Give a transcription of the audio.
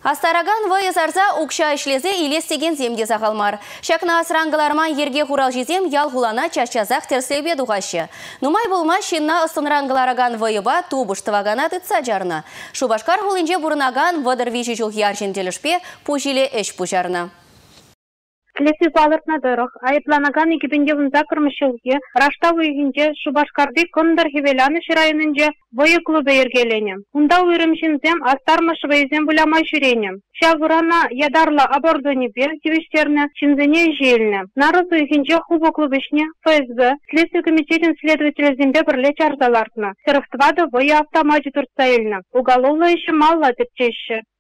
Астараган вайызарза укша ишлезе илестеген земде сағалмар. Шакна асрангыларман ерге хурал жезем ял гулана чашчазақ терслебе дуғашы. Нумай болма шинна ыстынрангылараган вайыба тубыштывагана тытса жарна. Шубашкар хулинже бурынаган вадыр вижи жух яржен телешпе пужиле эш пужарна. Клеси палыртна дырық, айыпланаган екіпінде вұнза кірмішілге, рашта өйгінде Шубашкарды кондар хевеляны шырайынынже войы клубы ергеленем. Унда уйрымшинзем астармыш вайзем буламай жүренем. Шавырана ядарла абордони бер тивиштерне чинзене желіне. Нарыз өйгінде хубо клубышне ФСБ, Следствие комитетин следователя зембе бірле чарзалартна. Сырықтывады войы автоматы турса еліне. Уголовла еще мало тіпчеші.